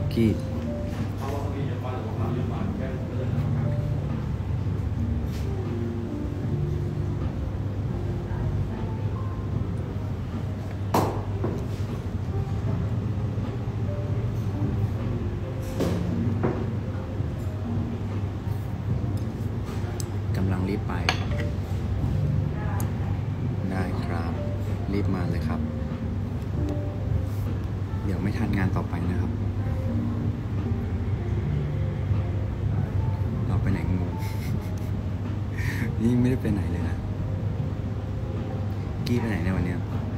กี้กำลังรีบไปได้ครับรีบมาเลยครับเดี๋ยวไม่ทันงานต่อไปนะครับเราไปไหนงู นี่ไม่ได้ไปไหนเลยนะกี้ไปไหนในวันนี้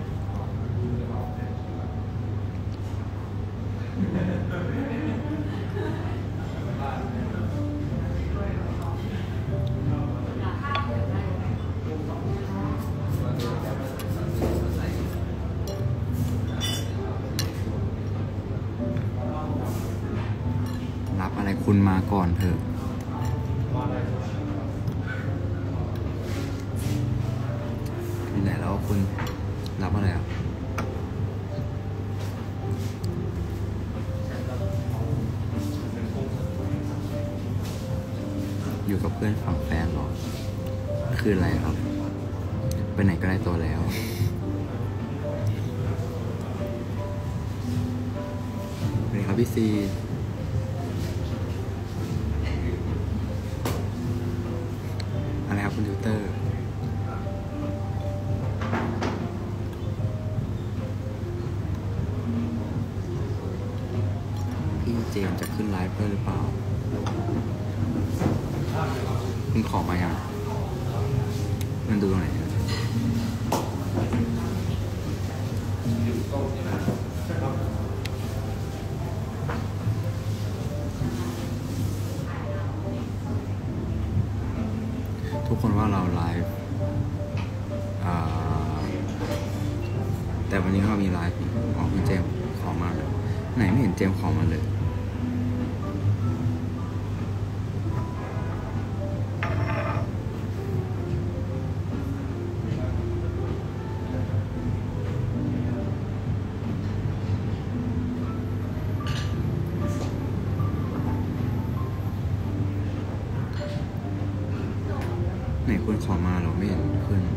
รับอะไรคุณมาก่อนเถอะที่ไหนแล้วคุณรับอะไรอ่ะอยู่กับเพื่อนฝั่งแฟนหรอคืออะไรครับไปไหนก็ได้ตัวแล้วสวัสดีครับพี่ซีอะไรครับคุณทิวเตอร์พี่เจมจะขึ้นไลฟ์ด้วยหรือเปล่าคุณขอมายังมันดูตรงไหนทุกคนว่าเราไลฟ์แต่วันนี้เรามีไลฟ์คุณเจมขอมาเลยไหนไม่เห็นเจมขอมาเลยไหนคุณขอมาเราไม่เห็นขึ้น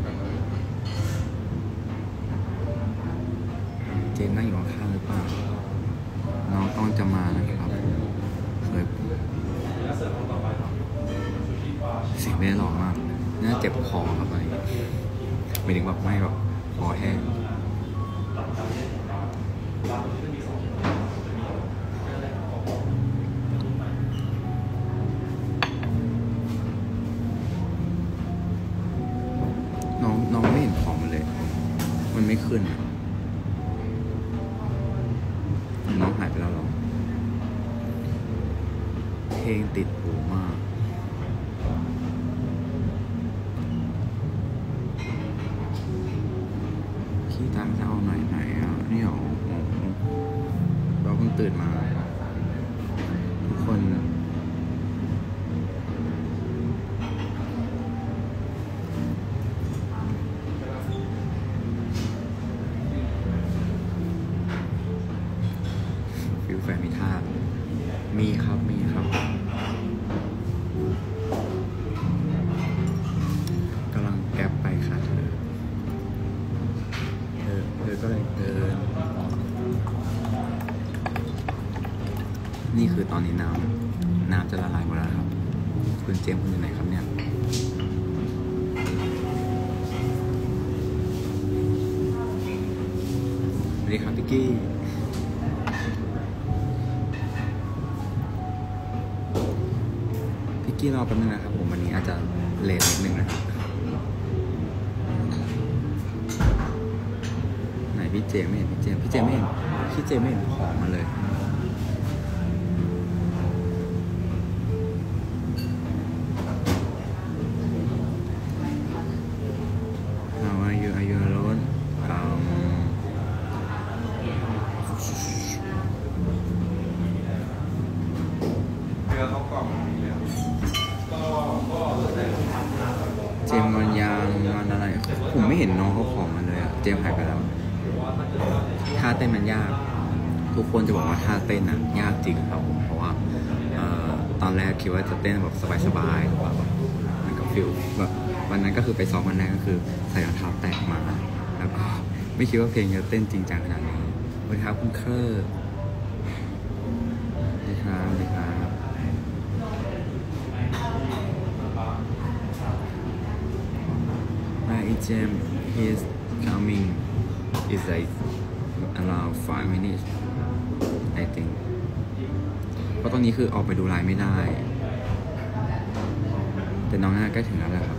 เจนนั่งอยู่ข้างหรือเปล่าน้องต้องจะมานะครับเคยเสียงไม่ได้หล่อมากน่าเจ็บคอครับอะไรไม่ถึงแบบไม่แบบคอแห้งน้องไม่เห็นของมันเลยมันไม่ขึ้นน้องหายไปแล้วหรอเพลงติดหูมากขี้ตามจะเอาไหนอ่ะนี่เหรอเราเพิ่งตื่นมาทุกคนฟิลแฟนมีท่ามีครับกำลังแก๊ปไปค่ะเธอก็เลยเดินนี่คือตอนนี้น้ำจะละลายหมดแล้วครับคุณเจมส์คุณอยู่ไหนครับเนี่ยสวัสดีครับพี่กี้รอแป๊บนึงนะครับผมวันนี้อาจจะเลทนิดนึงนะครับไหนพี่เจไม่เห็นพี่เจไม่เห็นของมาเลยAre you alone? เจมงอนยางงอนอะไรผมไม่เห็นน้องเขาของมันเลยอะเจมหายไปแล้วท่าเต้นมันยากทุกคนจะบอกว่าท่าเต้นอ่ะยากจริงครับผมเพราะว่าตอนแรกคิดว่าจะเต้นแบบสบายๆแบบมันก็ฟิลแบบวันนั้นก็คือไปซ้อมวันแรกก็คือใส่รองเท้าแตะมาแล้วก็ไม่คิดว่าเพลงจะเต้นจริงจังขนาดนี้สวัสดีครับคุณเคอร์สวัสดีครับสวัสดีครับ Jam he's coming is like around 5 minutes I think เพราะตอนนี้คือออกไปดูไลน์ไม่ได้แต่น้องน่าใกล้ถึงแล้วแหละครับ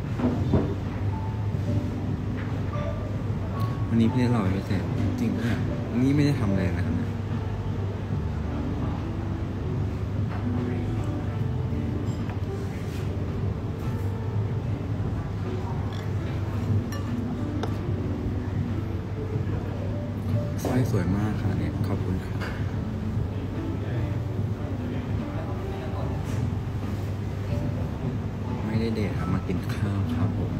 วันนี้พี่ได้รอไปเสร็จจริงด้วยนี่ไม่ได้ทำอะไรนะครับสร้อยสวยมากค่ะเนี่ยขอบคุณครับไม่ได้เดทครับมากินข้าวครับผม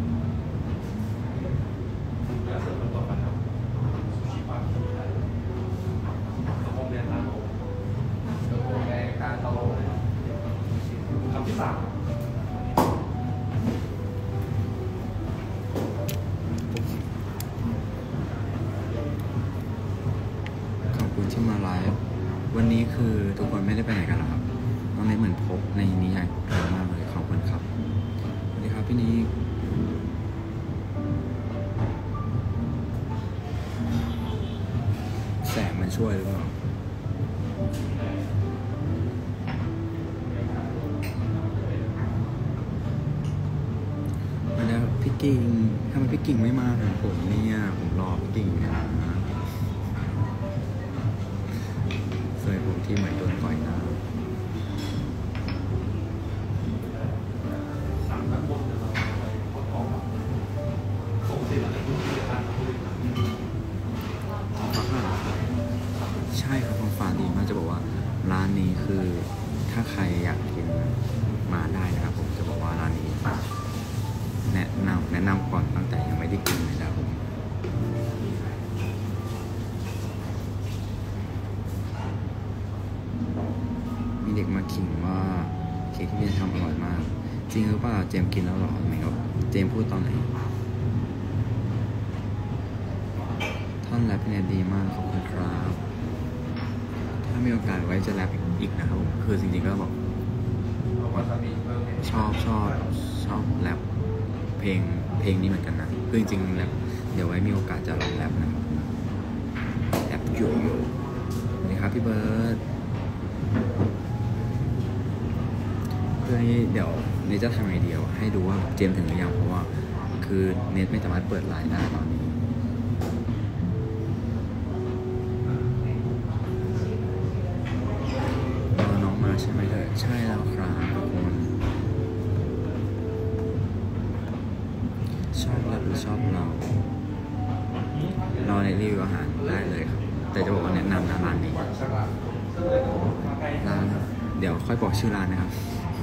ที่มาไลฟ์วันนี้คือทุกคนไม่ได้ไปไหนกันหรอครับน้องเนทเหมือนพบในนิยายเยอะมากเลยขอบคุณครับสวัสดีครับพี่นี้แสงมันช่วยหรือเปล่าวันนี้พี่กิ่งทำไมพี่กิ่งไม่มาหาผมเนี่ยผมรอพี่กิ่งนะผมที่เหมือนโดนต่อยน้ำใช่ครับของฝากดีมากจะบอกว่าร้านนี้คือถ้าใครอยากกินมาได้นะครับผมจะบอกว่าร้านนี้แนะนำก่อนตั้งแต่ยังไม่ได้กินเลยนะครับผมเด็กมาขิงว่าเค้กที่พี่ทำอร่อยมากจริงหรือเปล่าเจมกินแล้วหรอไหมครับเจมพูดตอนไหนท่อนแรปเนี่ยดีมากขอบคุณครับถ้ามีโอกาสไว้จะแรปอีกนะครับผมคือจริงๆก็บอกชอบแรปเพลงนี้เหมือนกันนะคือจริงๆแรปเดี๋ยวไว้มีโอกาสจะลองแรปนะครับแรปโยโย่สวัสดีครับพี่เบิร์ดเพื่อให้เดี๋ยวเนทจะทำไงเดียวให้ดูว่าเจมถึงหรือยังเพราะว่าคือเนทไม่สามารถเปิดไลน์ได้ตอนนี้น้องมาใช่ไหมเธอใช่แล้วครับทุกคนชอบเราหรือชอบเราในรีวิวอาหารได้เลยครับแต่จะบอกว่าแนะนำนะร้านนี้ร้านเดี๋ยวค่อยบอกชื่อร้านนะครับ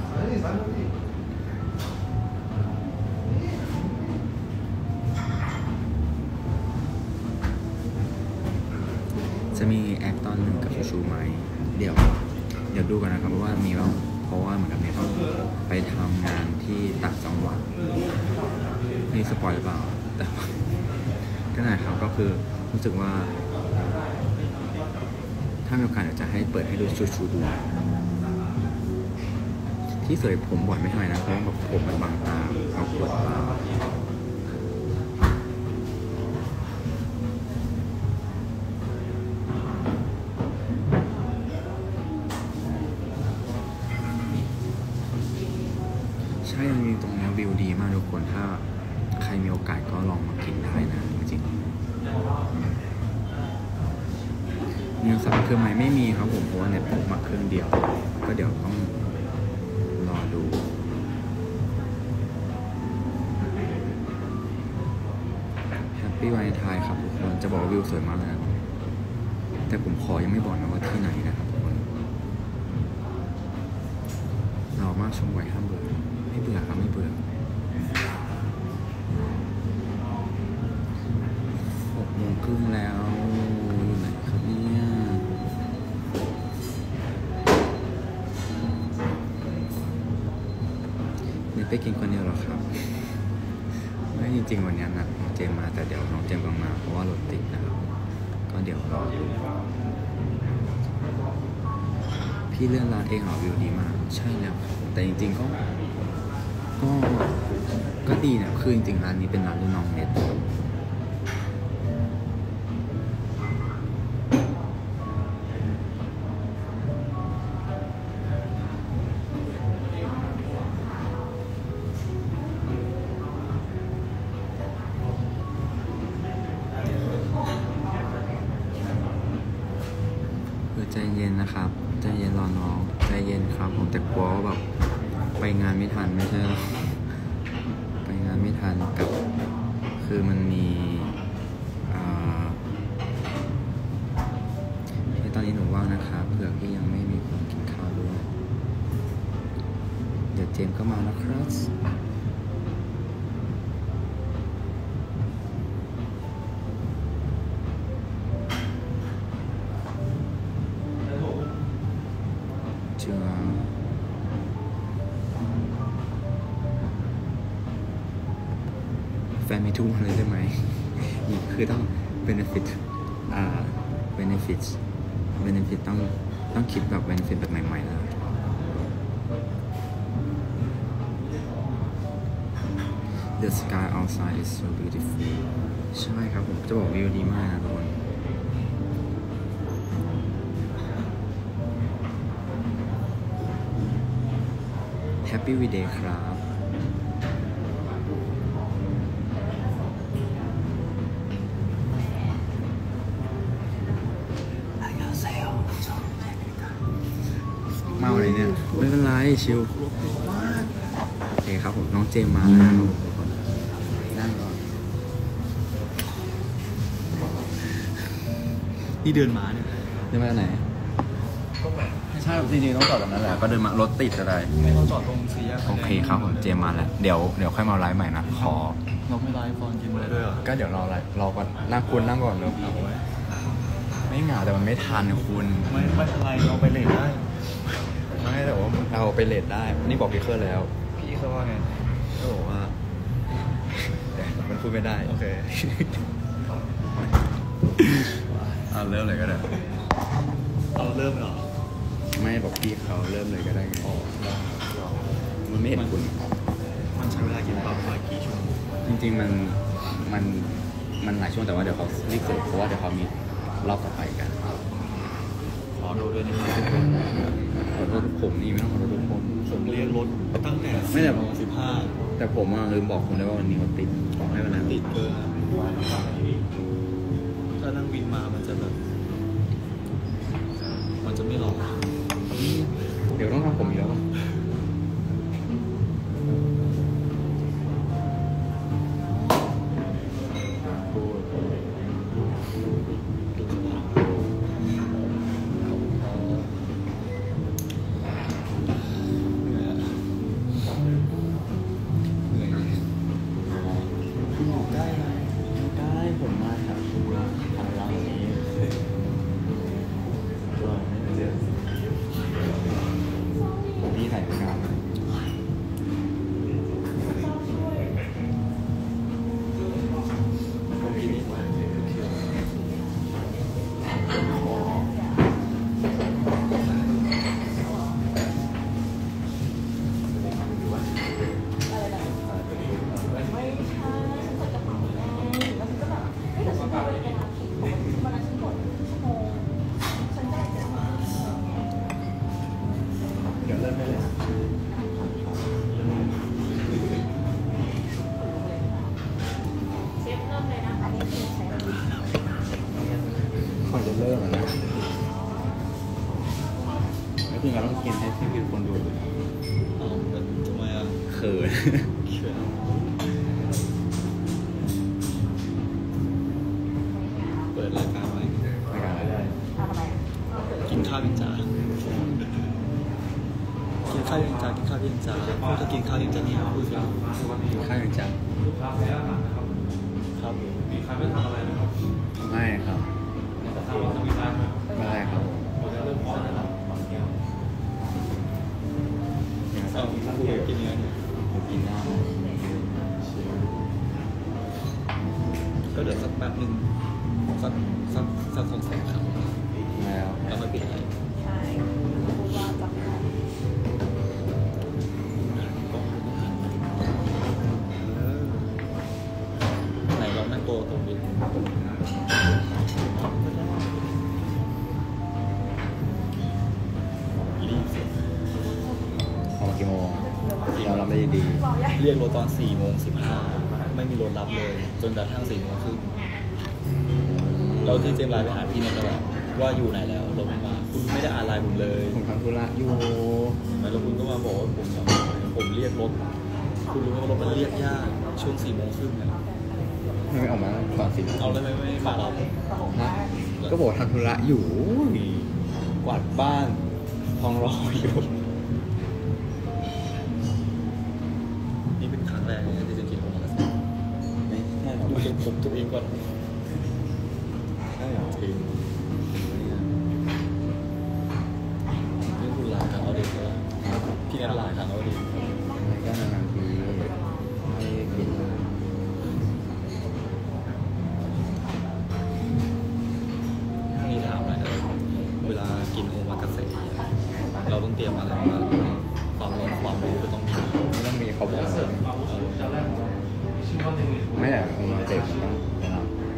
จะมีแอคตอนหนึ่งกับชูไหมเดี๋ยวดูกันนะครับว่ามีว่าเพราะว่าเหมือนกับเนี่ยต้องไปทำงานที่ต่างจังหวัดนี่สปอยหรือเปล่าแต่ก็ได้ครับก็คือรู้สึกว่าถ้ามีโอกาสจะให้เปิดให้ดูชูดูที่เสยผมบ่อยไม่เท่าไหร่นะเพราะแบบผมมันบางตาเอาปวดตาใช่จริงๆตรงนี้วิวดีมากทุกคนถ้าใครมีโอกาสก็ลองมากินได้นะจริงๆมีสับเครื่องไหมไม่มีครับผมเพราะว่าเนี่ยผมมาเครื่องเดียวก็เดี๋ยวต้องรอดูแฮปปี้วันไทน์ครับทุกคนจะบอกว่าวิวสวยมากเลยนะแต่ผมขอยังไม่บอกนะว่าที่ไหนนะครับทุกคนเรามากชมไว้ห้ามเบื่อไม่เบื่อครับไม่เบื่อ6 โมงครึ่งแล้วอยู่ไหนครับเนี่ยไปกินคนเดียวหรอครับไม่จริงๆวันนี้นัดน้องเจมมาแต่เดี๋ยวน้องเจมกำลังมาเพราะว่ารถติดนะครับก็เดี๋ยวรอดูพี่เลื่อนร้านเองเหรอวิวดีมากใช่แล้วครับแต่จริงๆก็ดีนะคือจริงๆร้านนี้เป็นร้านรุ่นน้องเน็ตใจเย็นนะครับใจเย็นรอน้องใจเย็นครับผมแต่กลัวว่าแบบไปงานไม่ทันไม่ใช่หรอไปงานไม่ทันกับคือมันมีที่ตอนนี้หนูว่างนะครับเผื่อพี่ยังไม่มีคนกินข้าวด้วยเดี๋ยวเจมส์ก็มานะครับแฟนมีทุกวันเลยได้ไหมนี่คือต้อง benefit benefit ต้องคิดแบบ benefit แบบใหม่ๆแล้ว The sky outside is so beautiful ใช่ครับผมจะบอกวิวดีมากนะทุกคน Happy Every Day ครับเมาอะไรเนี่ยไม่เป็นไรชิลโอเคครับผมน้องเจมมาแล้วนะครับทุกคนนั่งก่อนนี่เดินมาเนี่ยเดินมาไหนใช่จริงๆต้องจอดตรงนั้นแหละก็เดินมารถติดอะไรไม่ต้องจอดตรงสี่แยกโอเคครับผมเจมมาแล้วเดี๋ยวค่อยมาไลฟ์ใหม่นะขอเราไม่ไลฟ์ตอนกินอะไรด้วยเหรอก็เดี๋ยวรอไลฟ์รอก่อนนั่งคุณนั่งก่อนเนอะไม่เหงาแต่มันไม่ทันคุณไม่เป็นไรเราไปเลทได้ไม่แต่ว่าเอาไปเลทได้นี่บอกพี่เคอร์แล้วพี่เขาว่าไงเขาบอกว่ามันพูดไม่ได้โอเคเอาเริ่มเลยก็ได้เอาเริ่มเหรอไม่บอกพี่เขาเริ่มเลยก็ได้ไงมันไม่เห็นคุณมันใช้เวลากินประมาณกี่ชั่วโมงจริงๆมันหลายช่วงแต่ว่าเดี๋ยวเขารีบเสร็จเพราะว่าเดี๋ยวเขามีรอบต่อไปกันขอโทษด้วยนะครับขอโทษผมนี่ไม่ต้องขอโทษทุกคนผมเรียนรถตั้งแต่15 แต่ผมลืมบอกคุณได้ว่าวันนี้เขาติดไม่เป็นไรติดเกินถ้านั่งบินมามันจะแบบมันจะไม่รอเดี๋ยวต้องทำผมอีกแล้วเราต้องกินให้พี่คนดูทำไมอ่ะเขินเปิดรายการไหมรายการอะไรกินข้าวยังจ้ากินข้าวยังจ้ากินข้าวยังจ้าพูดจะกินข้าวยังจ้าเนี่ยพูดสิกินข้าวยังจ้าครับไม่ครับไม่ครับกินเนื้อกินแบบหนึ่งสักสัก2-3ครั้งแล้วแล้วไม่ปิดอะไรใช่พูดว่าจับของไหนลองนั่งตัวตรงนี้ออกมากี่โมงเรารับได้ดีบอกใหญ่เรียกรถตอน4:15ไม่มีรถรับเลย จนกระทั่ง4:30เราที่เจมส์ไลน์ไปหาพี่เนี่ยก็แบบว่าอยู่ไหนแล้วรถไม่มาคุณไม่ได้อ่านไลน์ผมเลยผมทำธุระอยู่แล้วคุณก็มาบอกว่าผมเรียกรถคุณรู้ไหมว่ารถมันเรียกยากช่วง4:30เนี่ยไม่ออกมาก่อนสิเอาเลยไม่มารับนะก็บอกทำธุระอยู่กวาดบ้านทองรออยู่นี่เป็นครั้งแรกเลยที่จะกินโอมากาเสะไม่ใช่หรอดูจนผมตัวเองก่อนใช่หรอจริงนี่คุณหลายครั้งแล้วดิพี่นัทหลายครั้งแล้วดิไม่ก็นานๆทีไม่กินนี่ถามหน่อยนะเวลากินโอมากาเสะเราต้องเตรียมอะไรบ้างความรู้ก็ต้องมีไม่ต้องมีเขาบอกไม่แต่ผมมาเจ็บมันต้องเป็น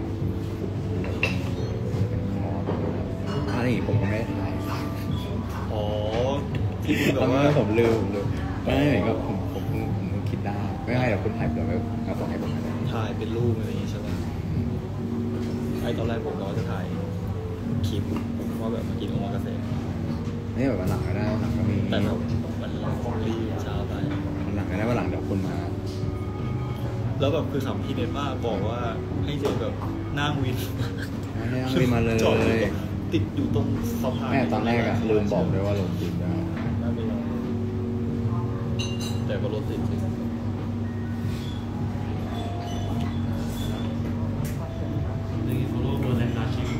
อะไรอีกผมก็ไม่ได้ถ่ายอ๋อที่คุณแบแล้วบว่าผมลืมไม่เหมือนกับผมเพิ่งคิดได้ไม่ให้เดี๋ยวคุณถ่ายเดี๋ยวเอาส่งให้ผมนะถ่ายเป็นรูปอะไรอย่างงี้ใช่ไหมไอตอนแรกผมก็จะถ่ายคลิปว่าแบบมากินโอมากาเสะนี่แบบวันหลังก็ได้วันหลังก็มีแต่แบบมันรีบช้าไปวันหลังก็ได้วันหลังเดี๋ยวคุณมาแล้วแบบคือคำพี่เนป้าบอกว่าให้เจอแบบนั่งวินไม่ได้รีบมาเลยจอดอยู่ติดอยู่ตรงสะพานแม่ตอนแรกอะลืมบอกด้วยว่าลงจริงได้ไม่เป็นไรแต่ก็รถติดจริง Lagi follow boleh kasih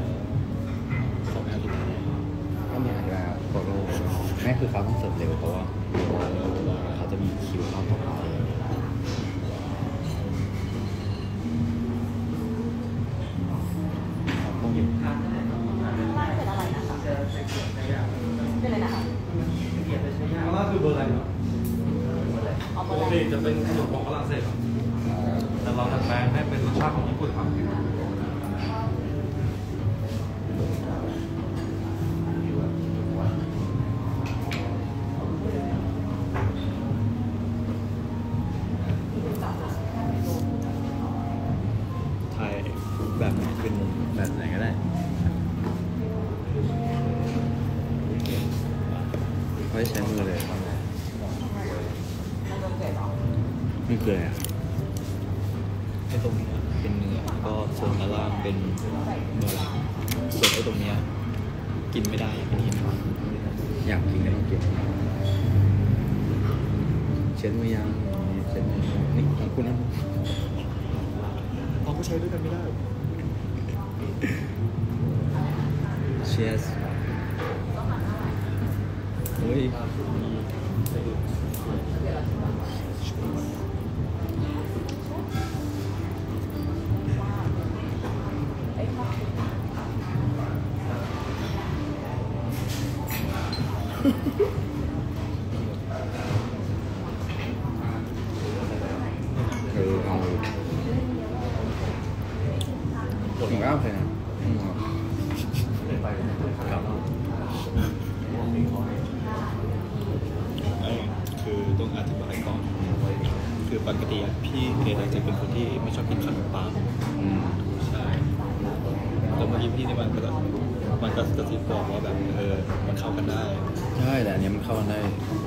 2 อาทิตย์ก็มีอาจจะโฟโต้แม่คือเขาต้องเสิร์ฟเร็วเพราะว่าเขาจะมีคิวรอบต่อไปพวกนี้ข้างล่างเป็นอะไรนะคะเป็นอะไรนะคะข้างล่างคือเบอร์อะไรเนาะเอาปมาก อะไรติจะเป็นขนมของฝรั่งเศสครับแต่เราดัดแปลงให้เป็นรสชาติของญี่ปุ่นครับถ่ายแบบไหนเป็นแบบไหนก็ได้ไม่ใช้มือเลยไม่เคยอ่ะไอ้ตรงเนี้ยเป็นเนื้อก็ส่วนด้านล่างเป็นเนื้อส่วนไอ้ตรงเนี้ยกินไม่ได้เป็นหินอยากกินก็ต้องกินเช็ดมือยังเช็ดมือนี่ของคุณนะเราก็ใช้ด้วยกันไม่ได้ Cheers เฮ้ยเอาผมก็เอาเลยนะอืมครับคือต้องอธิบายก่อน คือปกติอะพี่เนทจะเป็นคนที่ไม่ชอบกินขนมปังอืมใช่ แล้วเมื่อกี้พี่นี่มันก็กระซิบบอกว่าแบบมันเข้ากันได้ใช่แต่อันนี้มันเข้ากันได้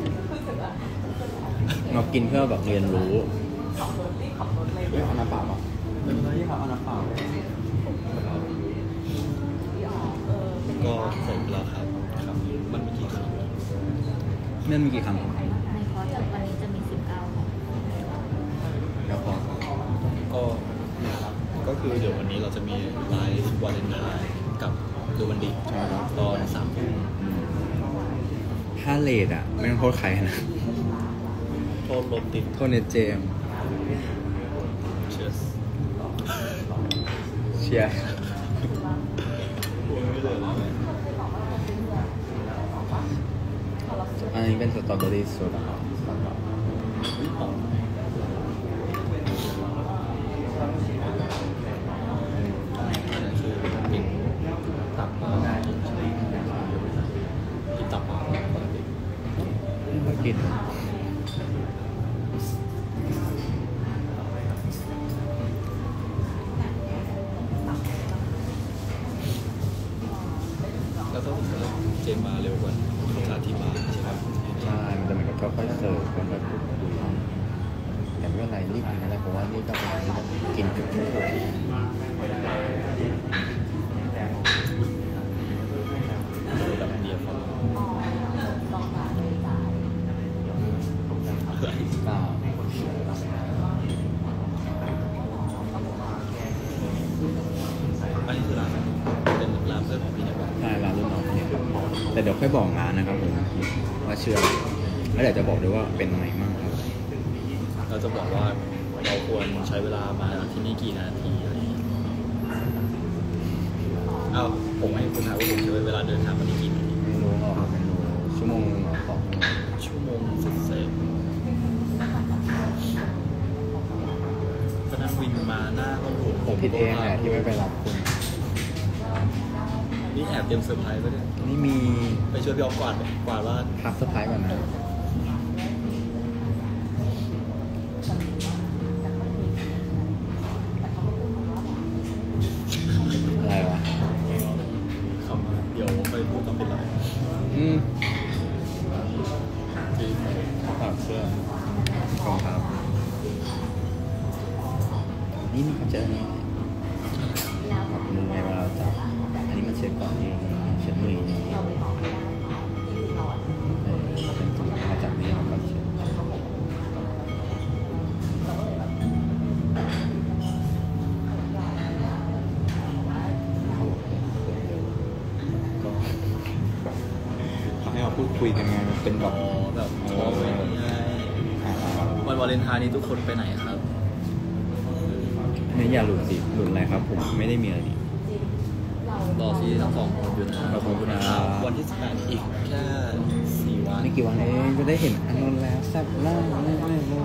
เรากินเพื่อแบบเรียนรู้เฮ้ยเอาน้ำเปล่าป่ะไม่เป็นไรครับเอาน้ำเปล่าก็เสร็จแล้วครับ ครับ มันมีกี่คำนั่นมีกี่คำในคอร์สวันนี้จะมี19ค่ะแล้วพอก็เนี่ยครับ ก็คือเดี๋ยววันนี้เราจะมีไลฟ์วาเลนไทน์กับดูวันดิตอน3 ทุ่มถ้าเลทอ่ะ ไม่ต้องโทษใครนะโทษรถติดโทษเนตเจมส์เชียร์ชียร์ไม่เหลือแล้วอันนี้เป็นสตรอเบอรี่โซดาคือกินตับมากินตับมาปกติไม่กินแล้วก็ผมก็เจมมาเร็วกว่าลูกค้าที่มาใช่ไหมใช่มันจะเหมือนกับค่อยๆเสิร์ฟค่อยๆพูดคุยแต่ไม่เป็นไรรีบกินอะไรเพราะว่านี่ก็เป็นอะไรที่แบบกินจุกๆแบบเดียวกันอะไรเปล่าอันนี้คือร้านเป็นร้านเพื่อนของพี่เนี่ยป่ะใช่ร้านรุ่นน้องเนี่ยแต่เดี๋ยวค่อยบอกร้านนะครับผมว่าเชื่อแล้วเดี๋ยวจะบอกด้วยว่าเป็นอะไรมั่งครับเราจะบอกว่าเราควรใช้เวลามาที่นี่กี่นาทีอะไรอย่างเงี้ยอ้าวผมให้คุณถามว่าผมใช้เวลาเดินทางมาที่กี่นาทีไม่รู้หรอกไม่รู้ชั่วโมงหรอ2 ชั่วโมงเศษก็นั่งวินมาหน้าห้องผมผมผิดเองแหละที่ไม่ไปรับคุณนี่แอบเตรียมเซอร์ไพรส์ไว้ด้วยนี่มีไปช่วยพี่ออฟกวาดไหมกวาดว่าพักเซอร์ไพรส์ก่อนนะอะไรวะเขามาเดี๋ยวไปพูดต้องเป็นไร จริงฝากเสื้อของครับนี่มีเขาเจอนี่แบบมือไงเวลาจับอันนี้มันเช็ดก่อนนี่เช็ดมือนี่เป็นถุงมาจับนี่แล้วก็เช็ดเขาให้เราพูดคุยกันไงมันเป็นแบบอ๋อแบบโทรไปนี่ไงวันวาเลนไทน์นี้ทุกคนไปไหนครับนี่อย่าหลุดสิหลุดอะไรครับผมไม่ได้มีอะไรนี่รอที่ทั้งสองคนอยู่นะขอบคุณครับวันที่18อีกแค่4 วันไม่กี่วันเองจะได้เห็นอนนท์แล้วแซ่บล่าแน่ๆเลย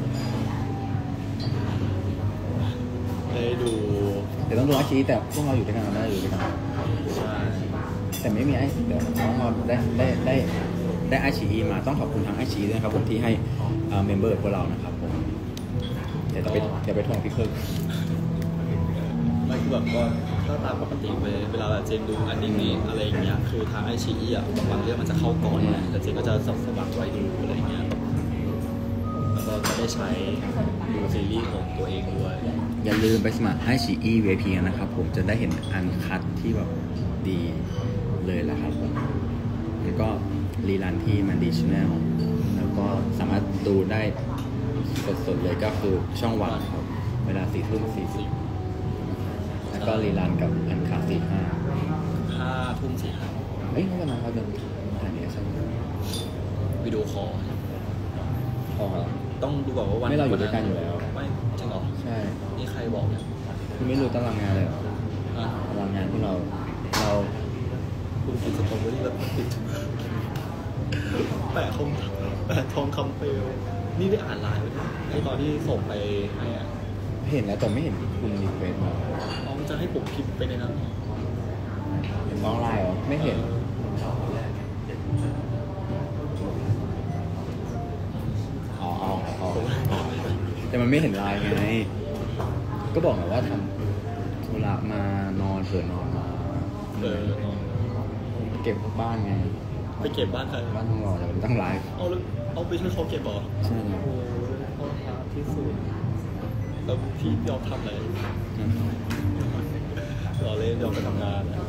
ได้ดูเดี๋ยวต้องดูอาชีแต่พวกเราอยู่ด้วยกันเราได้อยู่ด้วยกันใช่แต่ไม่มีไอ้เดี๋ยวน้องเราได้อาชีมาต้องขอบคุณทางอาชีด้วยนะครับผมที่ให้เมมเบอร์พวกเรานะครับผมเดี๋ยวจะไปทวงพี่เพิ่มไม่คือแบบก็ถ้าตามปกติเวลาแบบเจนดูอนิเมะอะไรอย่างเงี้ยคือทางไอชีอ่ะบางเรื่องมันจะเข้าก่อนนะแต่เจนก็จะสมัครไว้ดูอะไรเงี้ยแล้วก็จะได้ใช้ดูซีรีส์ของตัวเองด้วยอย่าลืมไปสมัครให้ชีอี VIP นะครับผมจะได้เห็นอันคัดที่แบบดีเลยแหละครับผมแล้วก็รีลันที่มันดีชแนลแล้วก็สามารถดูได้สดๆเลยก็คือช่องวันครับเวลา4:40แล้วก็รีลันกับอันคัด45 5 ทุ่ม45 เอ้ยวันนั้นเขาจะถ่ายเนี่ยใช่ไหมวิดีโอคอลพอครับต้องดูก่อนว่าวันไม่เราอยู่ด้วยกันอยู่แล้วไม่จริงเหรอใช่นี่ใครบอกเนี่ยคุณไม่รู้ตารางงานเลยเหรออ่ะตารางงานที่เราคุณกินสตรอเบอรี่แล้วติดแปะทองคำเปลวนี่ได้อ่านไลน์ไว้ด้วยไอตอนที่ส่งไปให้อ่ะเห็นแล้วแต่ไม่เห็นคุณรีเควสมาน้องจะให้ผมพิมพ์ไปในนั้นเหรอเห็นน้องไลน์เหรอไม่เห็นอ๋อแต่มันไม่เห็นไลน์ไงก็บอกไงว่าทำธุระมานอนเผื่อนอนมาเออน้องเก็บบ้านไงไปเก็บบ้านใครบ้านทองหล่อแต่มันต้องไลฟ์เอาแล้วเอาไปช่วยเขาเก็บเหรอใช่ไงโอ้โหพ่อพาที่สุดแล้วพี่ยอมทำอะไรรอเล่นยอมไปทำงานนะ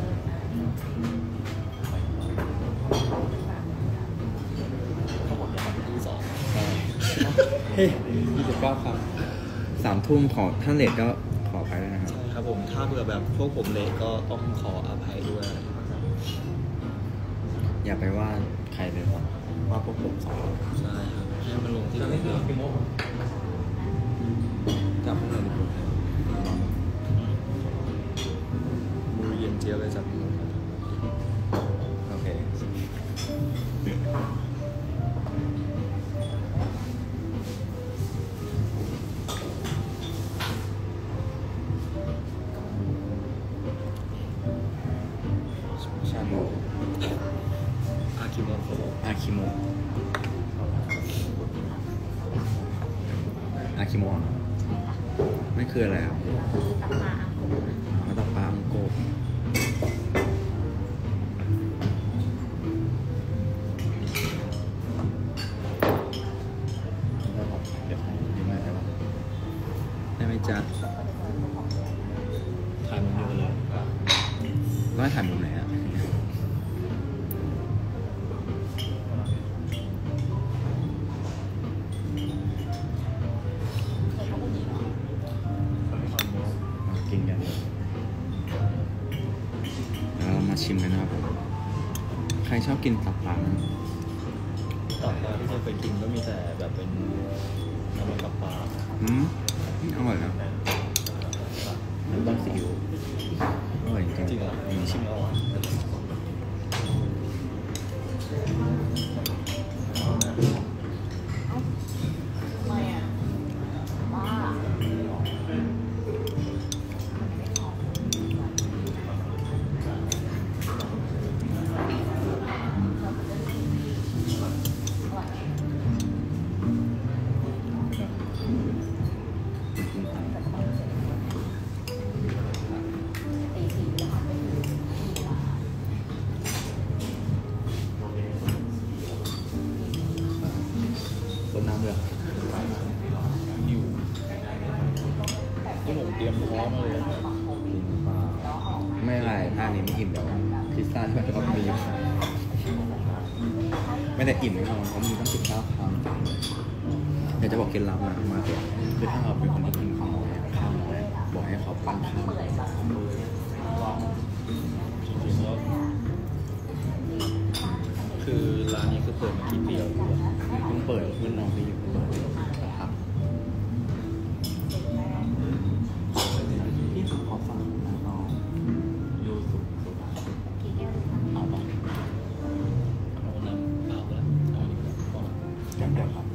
ทั้งหมดเนี่ยที่2 ใช่เฮ้ย29ครับ3 ทุ่มขอท่านเลทก็ขอไปด้วยนะครับใช่ครับผมถ้าเผื่อแบบพวกผมเลทก็ต้องขออภัยด้วยอย่าไปว่าใครเลยครับว่าพวกผมสองคนใช่ครับให้มันลงที่ผมจับพวกเราดีกว่าเจี๊ยบเลยจับโอเคชาบูอาคิโมโตะอาคิโมะอาคิโมะไม่คืออะไรครับคือตับปลาอังโกะมาตกปลาอังโกะเดี๋ยวให้ยืมได้ไหมได้ไหมจ๊ะถ่ายมันเดียวกันเลยร้อยถ่ายมุมไหนอ่ะ กินกันแล้วเรามาชิมกันนะครับผมใครชอบกินตับปลานะตับปลาที่เคยกินก็มีแต่แบบเป็นน้ำมันตับปลาอร่อยนะน้ำต้มซีอิ๊วอร่อยจริงจริงเหรอมีชิชิมมเอาทำไมอ่ะบ้าต้นน้ำเลยหิวที่ผมเตรียมพร้อมมาเลยกินปลาไม่อะไรท่านี้ไม่อิ่มเดี๋ยวพิซซ่าที่มันก็มีอยู่ไม่ได้อิ่มแน่นอนเพราะมีตั้ง19 คำเดี๋ยวจะบอกเคล็ดลับนะมาเถอะคือถ้าเราเป็นคนที่กินข้าวน้อยบอกให้เขาปั้นข้าวจริงๆแล้วคือร้านนี้คือเปิดมากี่ปีแล้วเพิ่งเปิดเพื่อนน้องที่อยู่ครับพี่ขอฟังนะน้องยูสุเอาปะเอาน้ำเปล่าไปแล้วเอาดีกว่าพอละเดี๋ยวครับ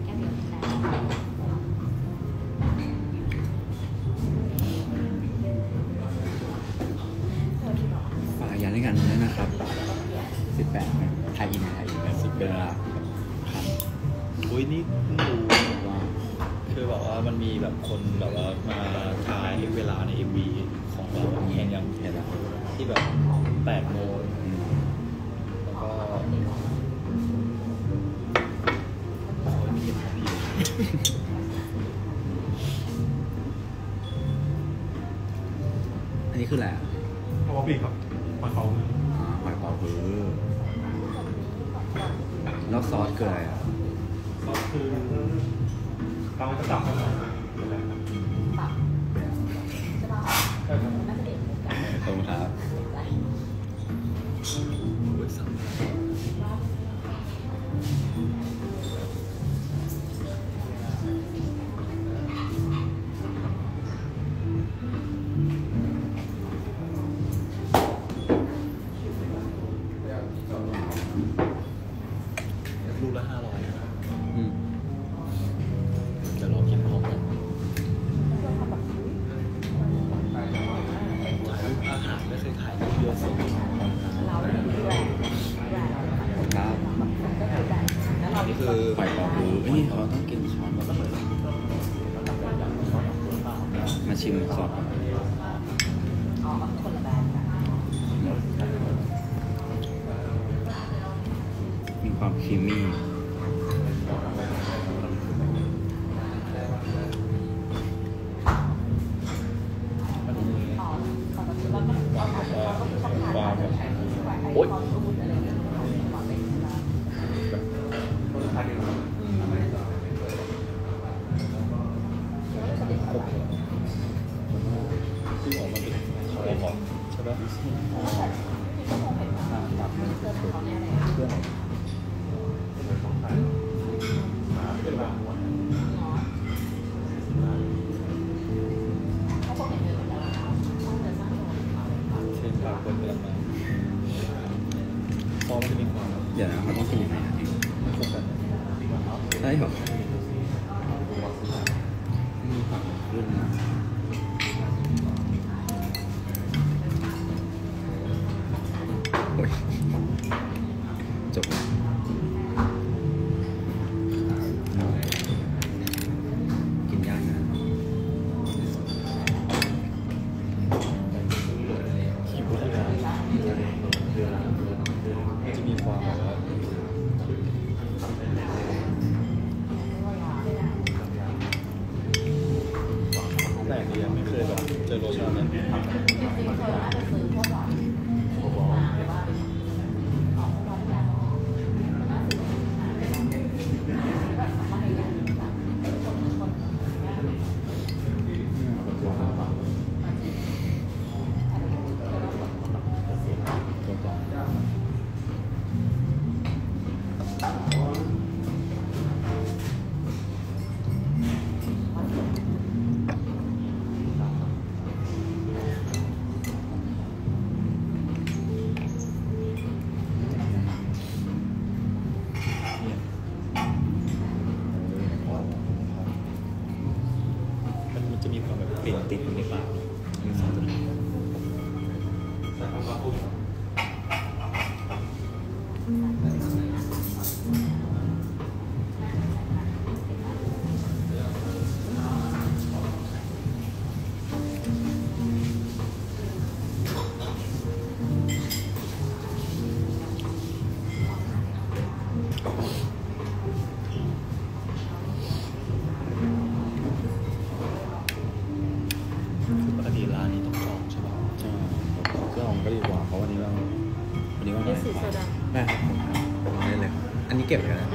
ฝากยันด้วยกันด้วยนะครับ18นะไทยอินแบบ10เวลาครับอุ้ยนี่เพิ่งรู้ว่าคือแบบว่ามันมีแบบคนแบบว่ามาทายเวลาใน MV ของเราแข่งอย่างเห็นแล้วที่แบบ8 โมงอืมแล้วก็โอ้ยไม่เห็นของพี่อันนี้คืออะไรอ่ะเพราะว่าพี่ครับมาเขาหอยเป๋าฮื้อแล้วซอสคืออะไรอ่ะก็คือเราจะจับกันเป็นไรครับใช่ป่ะใช่ครับน่าจะเด็กตรงครับโอ้ยสั่ง ลูกละ500นะครับอืมเดี๋ยวเรากินพร้อมกันอาหารไม่เคยถ่ายรูปเยอะสุดเราเรื่อยๆครับแล้วเรานี่คือหอยเป๋าฮื้อเอ้ยเราต้องกินช้อนก่อนมาชิมซอสก่อนอ๋อคนละแบบกันมีความครีมมี่มันมีอ๋อปกติเราก็เราก็ชอบทานอาหารแบบโอ๊ยอะไรอย่างเงี้ยบอกเลยนะคนไทยเนี่ยครบซึ่งออกมาเป็นทองก่อนใช่ปะตับมันสุดๆเพื่อนช่เหรอมีผักขึ้นมาโอ้ยจบกินยากนะหิวแล้วจะมีความแบบว่าแปลกดีอะไม่เคยแบบเจอรสชาตินั้น มันจะมีความแบบกลิ่นติดอยู่ในปาก คือปกติร้านนี้ต้องจองใช่ไหมใช่ก็ลองก็ดีกว่าเพราะวันนี้ว่าได้สีโซดาได้ครับได้เลยครับอันนี้เก็บเลยนะ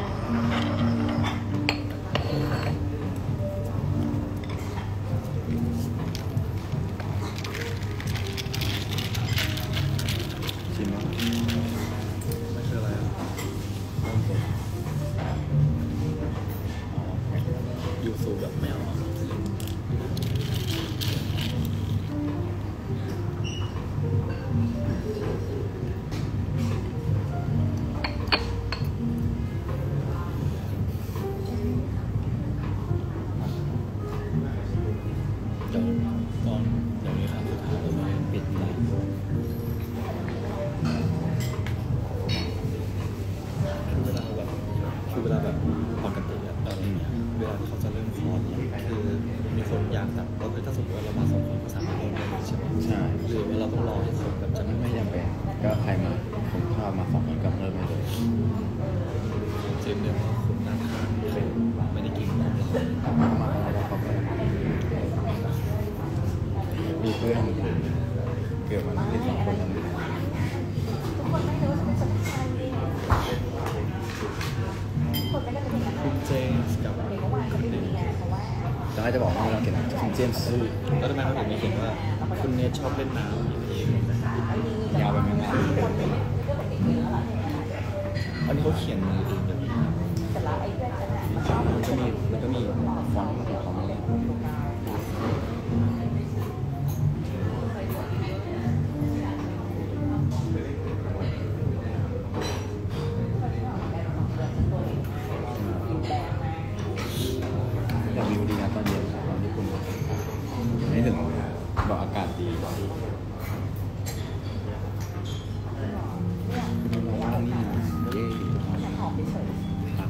ชิมว่าไม่คืออะไรอ่ะต้มสดยูซูแบบไม่เอาอ่ะ เดี๋ยวตอนเดี๋ยวมีครั้งสุดท้ายเราไม่ปิดร้านคือเวลาแบบปกติอะอะไรเงี้ยเวลาที่เขาจะเริ่มคอร์สเนี่ยคือมีคนอยากแบบเราถ้าสมมติว่าเรามาสองคนก็สามารถเริ่มได้เลยใช่ไหมใช่หรือว่าเราต้องรอให้คนแบบจะไม่จำเป็นก็ใครมาผมข้าวมา2 คนก็เริ่มได้เลยเจมเนี่ยว่าคนนั่งข้างเขาไม่ได้กินของเรามาแล้วก็เข้าไปมีเพื่อนเกือบมาที่2 คนแล้วนะทุกคนไม่รู้จะเป็นคนไทยดิคนไม่ได้เป็นอย่างนั้นคุณเจมส์กับเด็กเมื่อวานเขาไม่มีไงเพราะว่าจะให้จะบอกว่าเราเขียนคุณเจมส์แล้วทำไมเขาถึงมีเขียนว่าคุณเนทชอบเล่นน้ำอย่างนี้ยาวไปไหมแม่คนเป็นก็เป็นเด็กเยอะแล้วเนี่ยอันนี้เขาเขียนเองแบบนี้แต่ละไอ้เพื่อนฉันน่ะมันก็มีฟอนต์ของเขาเลยแต่วิวดีนะตอนเย็นตอนที่คุณไม่ถึงบอกอากาศดีว้าวนี่นะเย้หอมไปเฉยครับ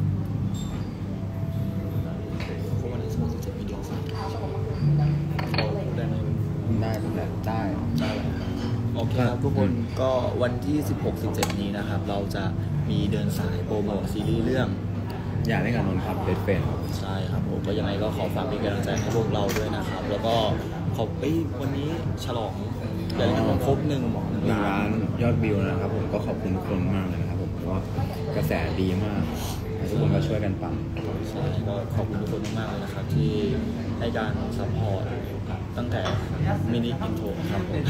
เพราะวันนั้นสมมติจะมีเดียวสักเขาได้ไหมได้ได้ได้เลยโอเคครับทุกคนก็วันที่ 16-17 นี้นะครับ เราจะมีเดินสายโปรโมทซีรีส์เรื่องอยากเล่นกับนนท์ครับเบสเฟนใช่ครับผมก็ยังไงก็ขอฝากเป็นกำลังใจให้พวกเราด้วยนะครับ แล้วก็ขอวันนี้ฉลองอย่าลืมครบ1 ล้านยอดวิวนะครับผมก็ขอบคุณทุกคนมากเลยนะครับผมเพราะว่ากระแสดีมากทุกคนก็ช่วยกันปั่นใช่ก็ขอบคุณทุกคนมากๆเลยนะครับ ที่ให้การซัพพอร์ตตั้งแต่มินิอินโทรครับผม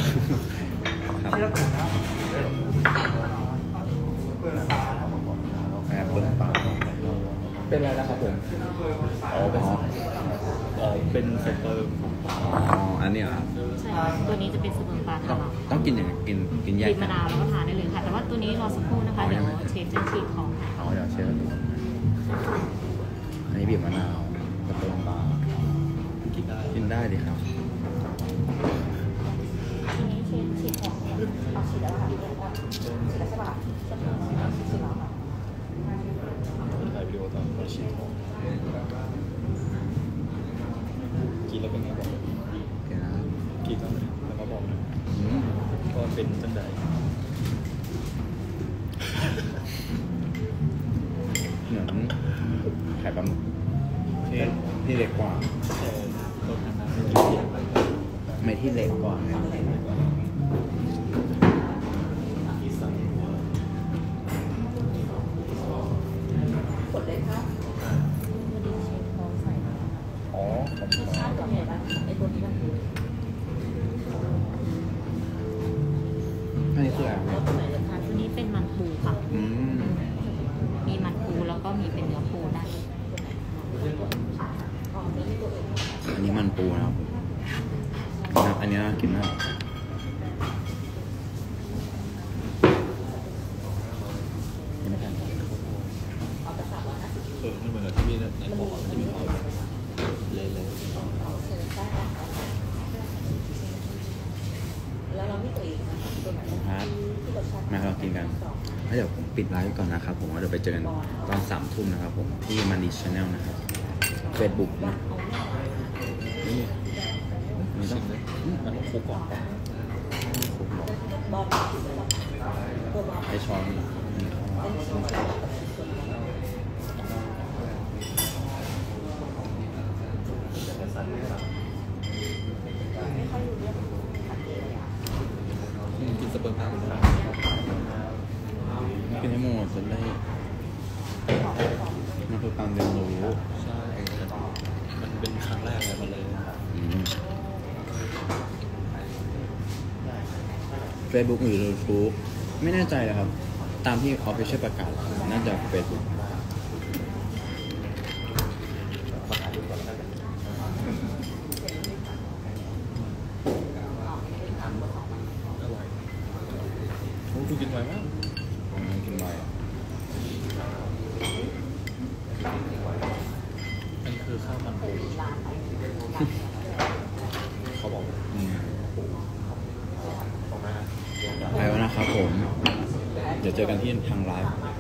ครับเบิ้งปากเป็นอะไรนะครับผมอ๋อเป็นเซนเตอร์อ๋ออันนี้เหรอครับใช่ค่ะตัวนี้จะเป็นสมุนไพรต้องทาราต้องกินอย่างกินแยกบีบกัมะนนาวแล้วก็ทานได้เลยค่ะ แต่ว่าตัวนี้รอสักครู่นะคะ เดี๋ยวเชฟจะฉีดของอ๋อเดี๋ยวเชฟดูบีบมะนาวกระเทียมปลากินได้กินได้ดิครับทีนี้ฉีดของเนี่ยเอาฉีดแล้วค่ะฉีดแล้วใช่ป่ะฉีดแล้วค่ะถ่ายวิดีโอตอนเราฉีดของกินแล้วเป็นไงบอกโอเคนะครับกินแล้วแล้วมาบอกนะอืมก็เป็นจังใดเหมือนไข่ปลาหมึกที่เล็กกว่ารสทางน้ำไม่ที่เล็กกว่าไงกดเลยค่ะพอดีเชฟเขาใส่มาอ๋อผมรสชาติเป็นไงบ้างไอ้ตัวนี้มันคืออันนี้คืออะไรรสไหนเลยค่ะตัวนี้เป็นมันปูค่ะอืมมีมันปูแล้วก็มีเป็นเนื้อปูได้อ๋อไม่ได้ตัวอื่นอันนี้มันปูนะครับอันนี้น่ากินมากยังไม่ทันเอาไป350 มันเหมือนกับที่มีในของที่มีเอาเลยแล้วเราไม่ตัวอีกนะตัวไหนครับที่รสชาติมาเรากินกันแล้วเดี๋ยวผมปิดไลฟ์ก่อนนะครับผมแล้วเดี๋ยวไปเจอกันตอน3 ทุ่มนะครับผมที่มันดีชาแนลนะครับ Facebook นะนี่นี่ต้องมันต้องคลุกก่อนบอลตัวบอลใช้ช้อนนี่กินสเปิร์มปลาหมดแล้วกินให้หมดจะได้มันคือการเรียนรู้ใช่มันเป็นครั้งแรกเลยมันเลย Facebook หรือ YouTube ไม่แน่ใจเลยครับ ตามที่ Official ประกาศน่าจะ Facebook อร่อยโอ้ดูกินไวมากกินไปอันนี้คือข้าวมันปูเขาบอกไปแล้วนะครับผม เดี๋ยวเจอกันที่ทางไลฟ์